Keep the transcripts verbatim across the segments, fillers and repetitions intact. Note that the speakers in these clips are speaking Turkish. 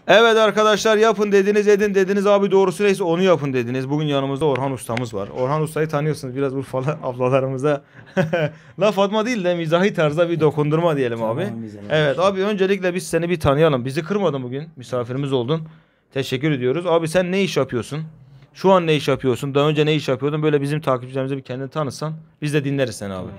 Evet arkadaşlar, yapın dediniz, edin dediniz, abi doğrusu neyse onu yapın dediniz. Bugün yanımızda Orhan ustamız var. Orhan ustayı tanıyorsunuz, biraz Urfalı ablalarımıza laf atma değil de mizahi tarzda bir dokundurma diyelim tamam, abi. Evet abi, öncelikle biz seni bir tanıyalım. Bizi kırmadın, bugün misafirimiz oldun. Teşekkür ediyoruz. Abi sen ne iş yapıyorsun? Şu an ne iş yapıyorsun? Daha önce ne iş yapıyordun? Böyle bizim takipçilerimize bir kendini tanısan biz de dinleriz seni abi.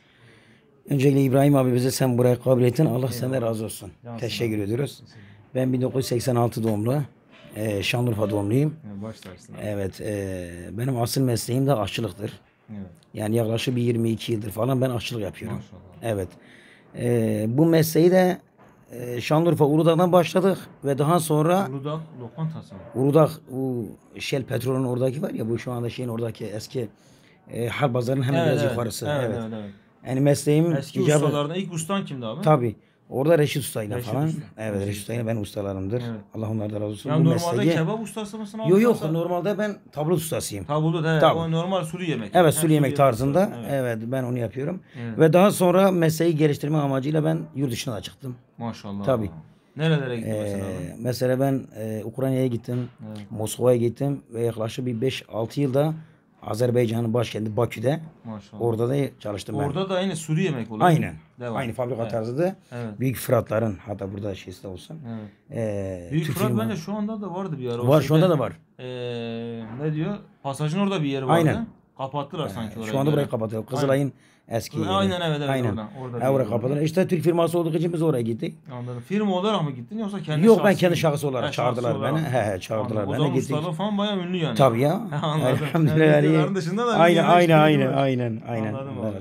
Öncelikle İbrahim abi, bize sen buraya kabul ettin. Allah senden razı olsun. Yansın Teşekkür abi. ediyoruz. Ben bin dokuz yüz seksen altı doğumlu. E, Şanlıurfa doğumluyum. Başlarsın abi. Evet. E, benim asıl mesleğim de aşçılıktır. Evet. Yani yaklaşık bir yirmi iki yıldır falan ben aşçılık yapıyorum. Maşallah. Evet. E, bu mesleği de e, Şanlıurfa Uludağ'dan başladık ve daha sonra Uludağ lokantası mı? Uludağ, o Shell Petrol'ün oradaki var ya, bu şu anda şeyin oradaki eski e, Harp Pazarı'nın hemen evet, biraz evet. yukarısı. Evet, evet. evet, evet. Yani mesleğim eski icabı... ustalardan ilk ustan kimdi abi? Tabii. Orada Reşit Usta'yla Reşit falan. Usta. Evet, Reşit Reşit Usta'yla benim ustalarımdır. Evet. Allah onlardan razı olsun. Yani bu normalde mesleği... kebap ustası mısın abi? Yok yok, yoksa... normalde ben tablo ustasıyım. Tablo da Tabii. o normal sulu yemek. Evet, sulu yemek tarzında. Evet. Evet. evet, ben onu yapıyorum. Evet. Ve Evet. daha sonra mesleği geliştirme amacıyla ben yurt dışına da çıktım. Maşallah. Tabii. Nerelere gittin ee, mesela abi? Mesela ben e, Ukrayna'ya gittim. Evet. Moskova'ya gittim ve yaklaşık bir beş altı yılda Azerbaycan'ın başkenti Bakü'de. Maşallah. Orada da çalıştım ben. Orada da aynı sulu yemek oluyor. Aynen. Devam. Aynı fabrika evet. tarzıdır. Evet. Büyük Fıratların, hatta burada şeysi de olsun. Evet. Ee, Büyük Fırat bence şu anda da vardı bir ara. Var, şu anda da var. Ee, ne diyor? Pasajın orada bir yeri vardı. Aynen. Kapattılar ee, sanki orayı. Şu anda burayı kapatıyor. Kızılay'ın eski yeri. Aynen evet, evet Aynen. orada. Orada ha, oraya kapatıyorlar. İşte Türk firması olduğu için biz oraya gittik. Anladım. Firma olarak mı gittin yoksa kendi Yok, ben kendi şahıs olarak ha, çağırdılar olarak. beni. He he, çağırdılar Anladım. beni. O zaman ustalığı falan bayağı ünlü yani. Tabii ya. Anladım. Elhamdülillah. Yani dışında da aynen aynen aynen aynen aynen. Anladım abi.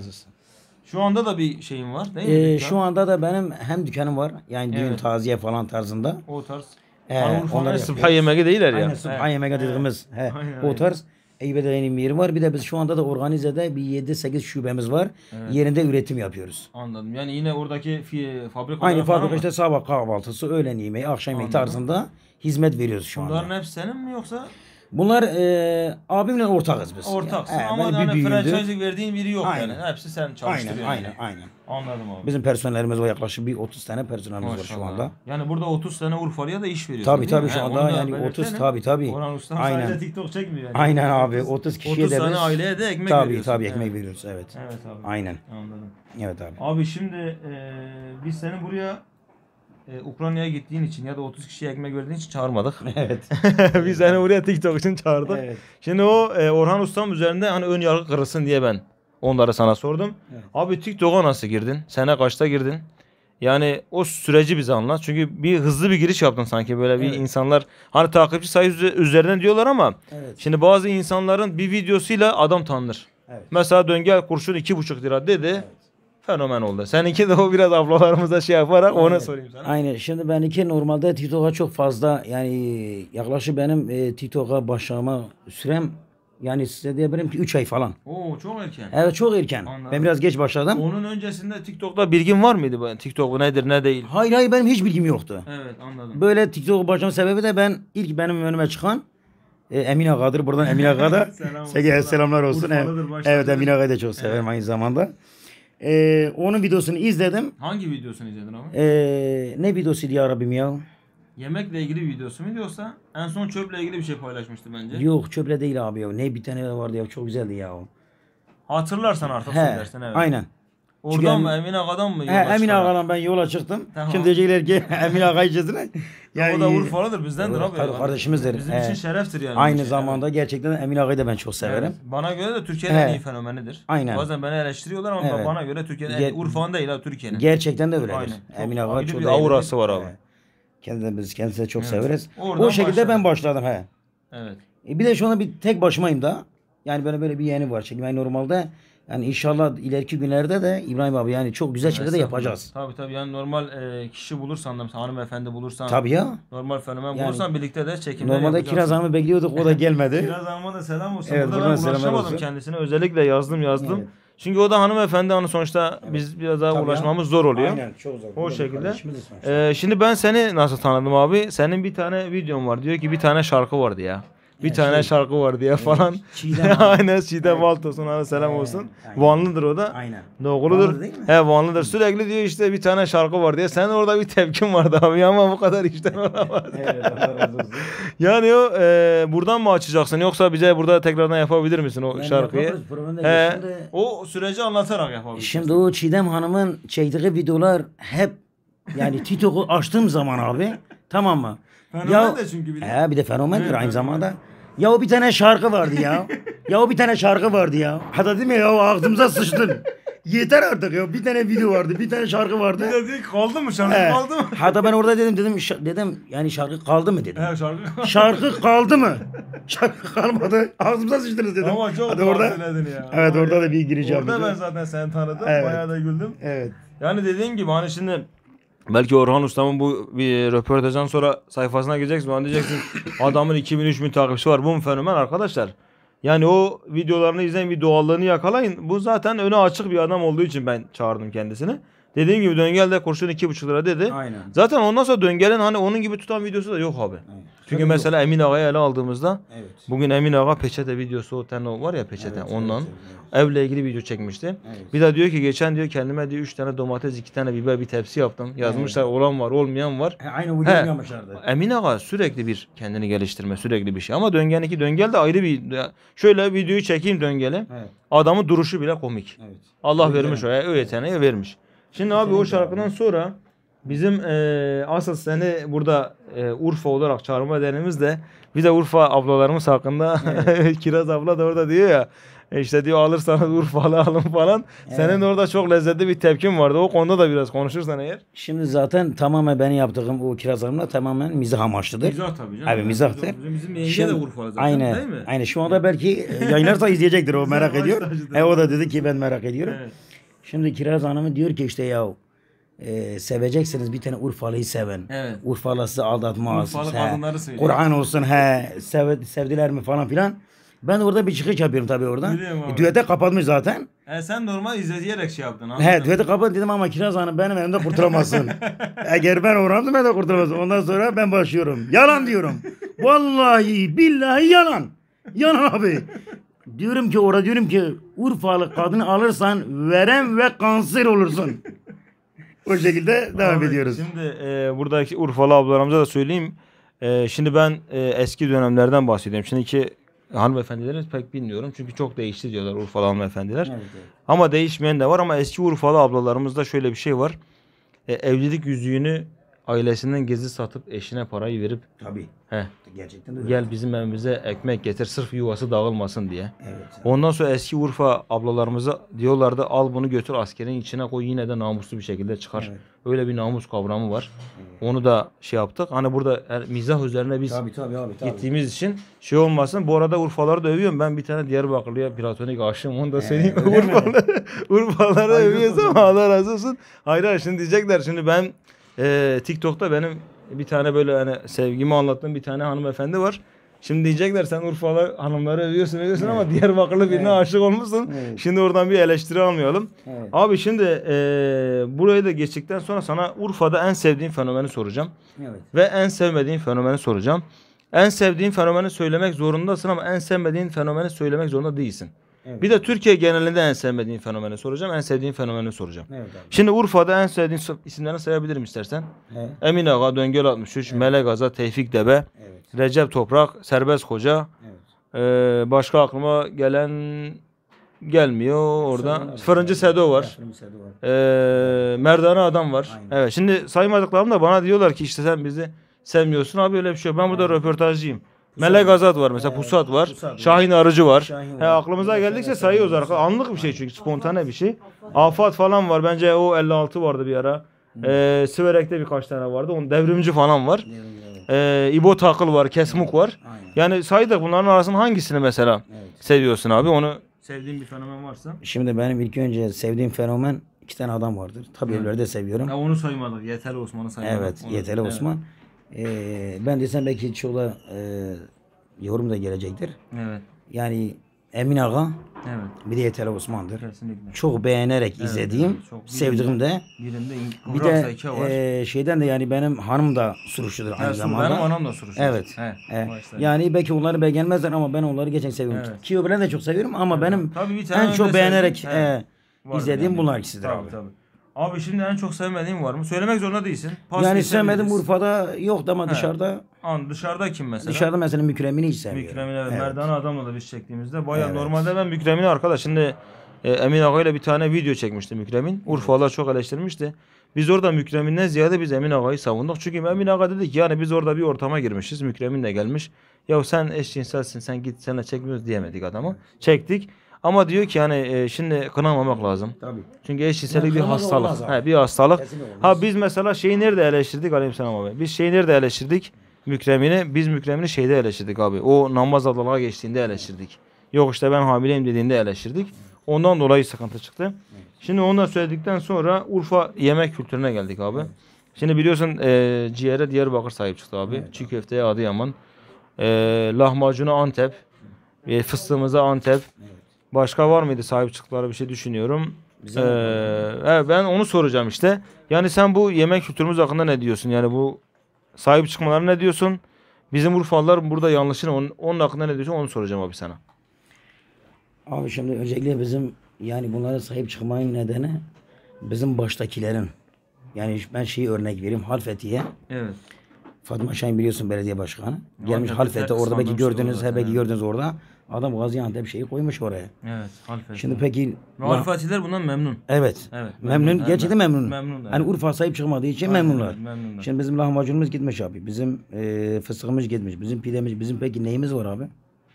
Şu anda da bir şeyim var değil mi? Ee, şu anda da benim hem dükkanım var. Yani düğün, evet. taziye falan tarzında. O tarz. Ee, onları sıbha yemeği değiller ya. Aynen, sıbha yemeği dediğimiz. He. O tarz. Eyüp'te yeni bir yeri var. Bir de biz şu anda da organizede bir yedi sekiz şubemiz var. Evet. Yerinde üretim yapıyoruz. Anladım. Yani yine oradaki fabrika aynı fabrika işte sabah kahvaltısı, öğlen yemeği, akşam yemeği tarzında hizmet veriyoruz şu anda. Bunların hepsi senin mi yoksa? Bunlar e, abimle ortakız biz. Ortaksın yani. ama hani franchise verdiğin biri yok aynen. Yani. Hepsi sen çalıştırıyorsun. Aynen, yani. aynen, aynen. Anladım abi. Bizim personellerimiz var, yaklaşık bir otuz tane personelimiz Maşallah. var şu anda. Yani burada otuz tane Urfalı'ya da iş veriyorsun. Tabii tabii şu anda yani otuz tabii tabii. Orhan Usta sadece TikTok çekmiyor yani. Aynen abi, otuz kişiye de biz. otuz tane aileye de ekmek tabii, veriyorsun. Tabii tabii ekmek evet. veriyoruz evet. Evet abi. Aynen. Anladım. Evet abi. Abi şimdi e, biz seni buraya Ee, Ukrayna'ya gittiğin için ya da otuz kişiye ekmek verdiğin için çağırmadık. Evet. Biz seni buraya TikTok için çağırdık. Evet. Şimdi o e, Orhan Ustam üzerinde hani ön yargı kırılsın diye ben onları sana sordum. Evet. Abi TikTok'a nasıl girdin? Sene kaçta girdin? Yani o süreci bize anlat. Çünkü bir hızlı bir giriş yaptın sanki böyle bir evet. insanlar hani takipçi sayısı üzerinden diyorlar ama evet. şimdi bazı insanların bir videosuyla adam tanınır. Evet. Mesela Döngel Kurşun iki buçuk lira dedi. Evet. Fenomen oldu. Seninki de o biraz ablalarımıza şey yaparak evet. ona sorayım sana. Aynen. Şimdi benimki normalde TikTok'a çok fazla yani yaklaşık benim e, TikTok'a başlama sürem yani size diyebilirim ki üç ay falan. Oo çok erken. Evet çok erken. Anladım. Ben biraz geç başladım. Onun öncesinde TikTok'ta bilgin var mıydı? TikTok nedir ne değil? Hayır hayır benim hiç bilgim yoktu. Evet anladım. Böyle TikTok'a başlama sebebi de ben ilk benim önüme çıkan e, Emin Aga'dır. Buradan Emin Aga'da Selam olsun. selamlar olsun. Evet, evet Emin Aga'yı da çok severim evet. aynı zamanda. Ee, onun videosunu izledim. Hangi videosunu izledin abi? Ee, ne videosuydu ya Rabbim ya? Yemekle ilgili bir videosu mu yoksa en son çöple ilgili bir şey paylaşmıştı bence. Yok çöple değil abi ya. Ne bir tane vardı ya, çok güzeldi ya o. Hatırlarsan artık He, söylersin evet. Aynen. Oradan mı Emin Ağa'dan mı yola He, Emin Ağa'dan ben yola çıktım. Tamam. Şimdi diyecekler ki Emin Ağa içesine. Yani, o da Urfalıdır bizdendir abi. Tabii kardeşimizdir. Bizim He. için şereftir yani. Aynı şey, zamanda evet. gerçekten Emin Ağa'yı da ben çok severim. Evet. Bana göre de Türkiye'nin en iyi fenomenidir. Aynen. Bazen beni eleştiriyorlar ama evet. bana göre Türkiye'nin en Urfa'nın değil ha Türkiye'nin. Gerçekten de öyledir. Emin Ağa çok bir aurası var abi. Kendimiz biz kendisini çok evet. severiz. Oradan o şekilde başladım. ben başladım he. Evet. E bir de şu anda bir tek başımayım da. Yani böyle böyle bir yeğeni var. Çünkü ben normalde yani inşallah ileriki günlerde de İbrahim abi yani çok güzel şeyler de yapacağız. Tabii tabii yani normal e, kişi bulursan da mesela hanımefendi bulursan. Tabii ya. Normal fenomen yani, bulursan birlikte de çekimler normalde yapacaksın. Kiraz Hanım'ı bekliyorduk, o da gelmedi. Kiraz Hanım'a da selam olsun. Evet, burada ben ulaşamadım kendisine. Özellikle yazdım yazdım. Evet. Çünkü o da hanımefendi hani sonuçta evet. biz biraz daha tabii ulaşmamız ya. zor oluyor. Aynen çok zor. O burada şekilde. Ee, şimdi ben seni nasıl tanıdım abi? Senin bir tane videon var. Diyor ki bir tane şarkı vardı ya. bir Ya tane şey- şarkı var diye falan. Çiğdem Hanım. Aynen Çiğdem Evet. Valtos, ona selam Evet, olsun. aynen. Vanlıdır o da. Aynen. Doğrudur. Vanlı değil mi? He, Vanlıdır. Sürekli diyor işte bir tane şarkı var diye. Sen orada bir tepkin vardı abi ama bu kadar işten olamaz. Evet, Allah razı olsun. Yani o e, buradan mı açacaksın yoksa bize burada tekrardan yapabilir misin o Yani şarkıyı? yaparız, problem değil. He, Şimdi- o süreci anlatarak yapabilirsin. Şimdi o Çiğdem Hanım'ın çektiği videolar hep yani TikTok'u açtığım zaman abi, tamam mı? Fenomen de çünkü bir de. He, bir de fenomendir Evet, aynı fenomen. zamanda. Ya o bir tane şarkı vardı ya. Ya o bir tane şarkı vardı ya. Hatta değil mi ya, ağzımıza sıçtın. Yeter artık ya. Bir tane video vardı, bir tane şarkı vardı. Bir de diyor ki, kaldı mı şarkı He. kaldı mı? Hatta ben orada dedim dedim şa- dedim yani şarkı kaldı mı dedim. He, şarkı. Şarkı kaldı mı? Şarkı kalmadı. Ağzımıza sıçtınız dedim. Ama çok Hadi orada. bahsededin ya. Evet, Ama orada da bir giriş Orada yaptım. ben zaten seni tanıdım. Evet. Bayağı da güldüm. Evet. Yani dediğin gibi hani şimdi belki Orhan Ustam'ın bu bir röportajdan sonra sayfasına gireceksin. Bana diyeceksin adamın iki bin üç bin takipçisi var. Bu mu fenomen arkadaşlar? Yani o videolarını izleyin, bir doğallığını yakalayın. Bu zaten önü açık bir adam olduğu için ben çağırdım kendisini. Dediğim gibi Döngel de kurşun iki buçuk lira dedi. Aynen. Zaten ondan sonra Döngel'in hani onun gibi tutan videosu da yok abi. Aynen. Çünkü Tabii mesela Emin Ağa'yı ele aldığımızda Evet. bugün Emin Ağa peçete videosu, o tane var ya peçete, Evet, ondan evet, evet. evle ilgili video çekmişti. Evet. Bir de diyor ki geçen diyor kendime diyor üç tane domates, iki tane biber, bir tepsi yaptım. Yazmışlar olan var, olmayan var. He, aynı He. videoyu yapmışlardı. Emin Ağa sürekli bir kendini geliştirme, sürekli bir şey. Ama Döngen iki Döngel de ayrı bir, ya şöyle videoyu çekeyim Döngel'e. Evet. Adamın duruşu bile komik. Evet. Allah Öyle vermiş o, o yeteneği vermiş. Şimdi abi o şarkıdan sonra bizim e, asıl seni burada e, Urfa olarak çağırma nedenimiz de bir de Urfa ablalarımız hakkında Kiraz abla da orada diyor ya e, işte diyor alırsanız Urfalı alın falan. Senin orada çok lezzetli bir tepkin vardı. O konuda da biraz konuşursan eğer. Şimdi zaten tamamen benim yaptığım o kiraz hanımla tamamen mizah amaçlıdır. tabii canım. Abi mizahtır. Bizim yenge Şimdi- de Urfalı zaten aynen, değil mi? aynen. Şu anda belki e, yayınlarsa izleyecektir, o merak baş ediyor. tacıdır. He, o da dedi ki ben merak ediyorum. Evet. Şimdi Kiraz Hanım'ı diyor ki işte ya e, seveceksiniz bir tane Urfalı'yı seven. Evet. Urfalı sizi aldatmaz. Urfalı He, kadınları söylüyor. Kur'an olsun he sev, sevdiler mi falan filan. Ben orada bir çıkış yapıyorum tabii oradan. Biliyorum abi. E, düete kapatmış zaten. E, sen normal izleyerek şey yaptın. He düete kapat dedim ama Kiraz Hanım benim elimde kurtulamazsın. Eğer ben uğramsam ben de kurtulamazsın. Ondan sonra ben başlıyorum. Yalan diyorum. Vallahi billahi yalan. Yalan abi. Diyorum ki orada diyorum ki Urfalı kadını alırsan verem ve kanser olursun. O şekilde devam Abi, ediyoruz. Şimdi e, buradaki Urfalı ablalarımıza da söyleyeyim. E, şimdi ben e, eski dönemlerden bahsediyorum. Şimdiki hanımefendilerimiz pek bilmiyorum. Çünkü çok değişti diyorlar Urfalı hanımefendiler. Evet, evet. Ama değişmeyen de var ama eski Urfalı ablalarımızda şöyle bir şey var. E, evlilik yüzüğünü ailesinden gizli satıp eşine parayı verip Tabii. he, Gerçekten de öyle. gel bizim evimize ekmek getir sırf yuvası dağılmasın diye. Evet. Ondan sonra eski Urfa ablalarımıza diyorlardı al bunu götür askerin içine koy yine de namuslu bir şekilde çıkar. Evet. Öyle bir namus kavramı var. Onu da şey yaptık. Hani burada her mizah üzerine biz Tabii tabii abi tabii. gittiğimiz için şey olmasın. Bu arada Urfaları da övüyorum. Ben bir tane Diyarbakırlı'ya platonik aşığım. Onu da söyleyeyim. öyle mi? Urfalı, Urfalıları Hayırlı övüyoruz olsun. ama Allah razı olsun. Hayır hayır şimdi diyecekler. Şimdi ben e, TikTok'ta benim bir tane böyle hani sevgimi anlattığım bir tane hanımefendi var. Şimdi diyecekler sen Urfalı hanımları övüyorsun övüyorsun ama Diyarbakırlı birine Evet. aşık olmuşsun. Evet. Şimdi oradan bir eleştiri almayalım. Evet. Abi şimdi e, burayı da geçtikten sonra sana Urfa'da en sevdiğin fenomeni soracağım. Evet. Ve en sevmediğin fenomeni soracağım. En sevdiğin fenomeni söylemek zorundasın ama en sevmediğin fenomeni söylemek zorunda değilsin. Evet. Bir de Türkiye genelinde en sevmediğin fenomeni soracağım. En sevdiğin fenomeni soracağım. Evet abi. Şimdi Urfa'da en sevdiğin so- isimlerini sayabilirim istersen. He. Emin Ağa, Döngel altmış üç, Melek Aza, Tevfik Debe, Evet. Recep Toprak, Serbest Hoca. Evet. Ee, başka aklıma gelen gelmiyor orada. Fırıncı Sedo var. Fırıncı Sedo var. Ee, Merdane Adam var. Aynen. Evet. Şimdi saymadıklarım da bana diyorlar ki işte sen bizi sevmiyorsun. Abi öyle bir şey yok. Ben burada röportajcıyım. Melek Azat var mesela. Evet, Pusat var. Pusat var. Şahin Arıcı var. Şahin He, var. aklımıza Evet, geldikçe evet, sayıyoruz evet. arkadaşlar. Anlık bir şey çünkü. Spontane bir şey. Afat falan var. Bence o elli altı vardı bir ara. Ee, Siverek'te birkaç tane vardı. Onun devrimci falan var. Evet. Ee, İbo Takıl var. Kesmuk var. Aynen. Yani saydık bunların arasında hangisini mesela Evet. seviyorsun abi? Onu sevdiğin bir fenomen varsa. Şimdi benim ilk önce sevdiğim fenomen iki tane adam vardır. Tabii öbürleri de seviyorum. Ya onu saymadık. Yeterli Osman'ı saymadık. Evet, Onu- Yeterli evet. Osman. Ee, ben desem belki çoğu e, yorum da gelecektir. Evet. Yani Emin Ağa, Evet. bir de Yeterli Osman'dır. Kesinlikle. Çok beğenerek Evet, izlediğim, evet, çok sevdiğim de. Birinde Bir de e, şeyden de yani benim hanım da suruşudur aynı evet, zamanda. benim anam da suruşuyor. Evet. He, Evet. başlayın. Yani belki onları beğenmezler ama ben onları geçen seviyorum. Evet. Ki öbürlerini de çok seviyorum ama Evet. benim Tabii bir tane en önde çok beğenerek sevdiğim, e, evet, vardır izlediğim yani. bunlar ikisidir Tabii, abi. tabii. Abi şimdi en çok sevmediğin var mı? Söylemek zorunda değilsin. Pas Yani geçebiliriz. sevmedim Urfa'da yoktu ama He. dışarıda An dışarıda kim mesela? dışarıda mesela Mükremini hiç sevmiyorum. Mükremin evet. Evet. Merdane adamla da biz çektiğimizde bayağı Evet. normalde ben Mükremin'i arkadaş şimdi e, Emin Ağa ile bir tane video çekmişti Mükremin. Urfalılar çok eleştirmişti. Biz orada Mükremin'den ziyade biz Emin Ağa'yı savunduk. Çünkü Emin Ağa dedi ki yani biz orada bir ortama girmişiz. Mükremin de gelmiş. Ya sen eşcinselsin sen git seninle çekmiyoruz diyemedik adamı. Çektik. Ama diyor ki yani e, şimdi kınamamak lazım. Tabii. Çünkü eşcinsellik bir Yani kınamak hastalık. olmaz abi. He, bir hastalık. Kesinlikle olmaz. Ha biz mesela şeyi nerede eleştirdik Aleyhisselam abi? Biz şeyi nerede eleştirdik? Mükremini, biz Mükremini şeyde eleştirdik abi. O namaz adalığa geçtiğinde eleştirdik. Yok işte ben hamileyim dediğinde eleştirdik. Ondan dolayı sıkıntı çıktı. Şimdi onu da söyledikten sonra Urfa yemek kültürüne geldik abi. Şimdi biliyorsun e, ciğere Diyarbakır sahip çıktı abi. Evet. Çiğ köfteye Adıyaman. E, lahmacuna Antep. E, fıstığımıza Antep. Başka var mıydı sahip çıktıkları bir şey düşünüyorum. Bize Ee, evet, ben onu soracağım işte. Yani sen bu yemek kültürümüz hakkında ne diyorsun? Yani bu sahip çıkmaları ne diyorsun? Bizim Urfalılar burada yanlışını onun, onun hakkında ne diyorsun onu soracağım abi sana. Abi şimdi öncelikle bizim yani bunlara sahip çıkmanın nedeni bizim baştakilerin. Yani ben şeyi örnek vereyim. Halfeti'ye. Evet. Fatma Şahin biliyorsun belediye başkanı. Gelmiş Halfeti Halfeti orada belki kıskandım şey gördünüz. orada, He, belki evet. gördünüz orada. Adam Gaziantep şeyi koymuş oraya. Evet. Halfeti. Şimdi peki Halfetiler bundan memnun. evet. Evet. Memnun. memnun, Gerçekten evet. memnun. Memnun, evet. Hani Urfa sahip çıkmadığı için Aynen, memnunlar. evet, memnunlar. Şimdi bizim lahmacunumuz gitmiş abi. Bizim e, fıstığımız gitmiş. Bizim pidemiz. Bizim peki neyimiz var abi?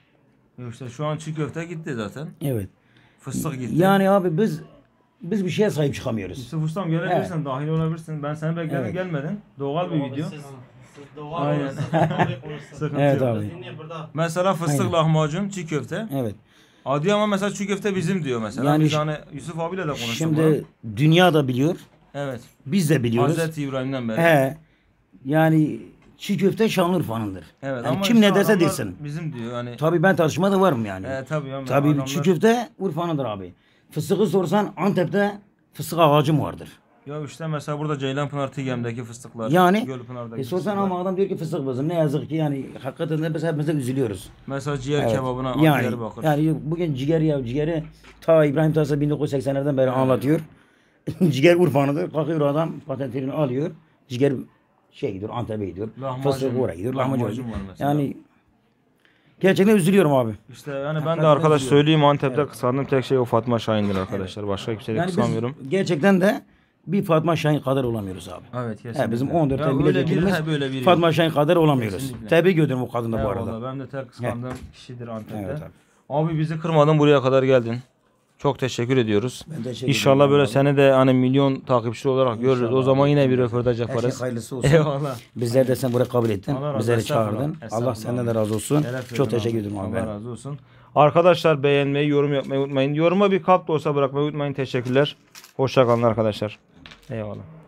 Yok işte şu an çiğ köfte gitti zaten. Evet. Fıstık gitti. Yani abi biz biz bir şeye sahip çıkamıyoruz. Yusuf Ustam gelebilirsin, dahil olabilirsin. Ben seni bekledim Evet. gelmedin. Doğal bir video. Siz, siz doğal Aynen. olursunuz, tabii konuşsanız. Sıkıntı Evet yok. abi. Dinle burada. Mesela fıstık Aynen. lahmacun, çiğ köfte. Evet. Adıyaman mesela çiğ köfte bizim diyor mesela. Yani Biz ş- hani Yusuf abiyle de konuştuk. Şimdi dünya da biliyor. bunu. Evet. Biz de biliyoruz. Hazreti İbrahim'den beri. He. Yani çiğ köfte Şanlıurfa'nındır. Evet Yani ama kim işte ne dese adamlar desin. Bizim diyor hani. Tabii ben tartışma da varım yani. E, tabii ya. Tabii adamlar- çiğ köfte Urfa'nındır abi. Fıstığı sorsan Antep'te fıstık ağacı mı vardır? Ya işte mesela burada Ceylanpınar Tigem'deki fıstıklar. Yani Gölpınar'daki e sorsan fıstıklar. ama adam diyor ki fıstık bizim. Ne yazık ki yani hakikaten de biz hepimiz de üzülüyoruz. Mesela ciğer Evet. kebabına yani, Diyarbakır. yani bugün ciğer ya ciğeri ta İbrahim Tatlıses bin dokuz yüz seksenlerden beri anlatıyor. Ciğer Urfa'nındır. Kalkıyor adam patentini alıyor. Ciğer şey gidiyor Antep'e gidiyor. Lahmacun- Fıstık oraya gidiyor. Lahmacun, lahmacun var mesela. Yani gerçekten üzülüyorum abi. İşte yani ben de Hakikaten arkadaş üzülüyorum. söyleyeyim Antep'te kıskandığım tek şey o Fatma Şahin'dir arkadaşlar. Başka kimseyi de Yani kıskanmıyorum. biz gerçekten de bir Fatma Şahin kadar olamıyoruz abi. Evet kesinlikle. He, bizim on dört Ya tane öyle bir- milletvekilimiz he, böyle biri Fatma yok. Şahin kadar olamıyoruz. Kesinlikle. Tebrik ediyorum o kadını da bu arada. Eyvallah, ben de tek kıskandığım kişidir Antep'te. Evet abi. Abi bizi kırmadın buraya kadar geldin. Çok teşekkür ediyoruz. Ben teşekkür İnşallah ederim böyle abi. seni de hani milyon takipçi olarak görürüz. O zaman yine bir röportaj Her şey yaparız. hayırlısı olsun. Eyvallah. Bizler de sen buraya kabul ettin. Allah razı Bizleri olsun. Estağfurullah. çağırdın. Estağfurullah Allah senden de abi. razı olsun. Şeref Çok verdin teşekkür abi. ederim abi. Allah razı olsun. Arkadaşlar beğenmeyi, yorum yapmayı unutmayın. Yoruma bir kalp da olsa bırakmayı unutmayın. Teşekkürler. Hoşça kalın arkadaşlar. Eyvallah.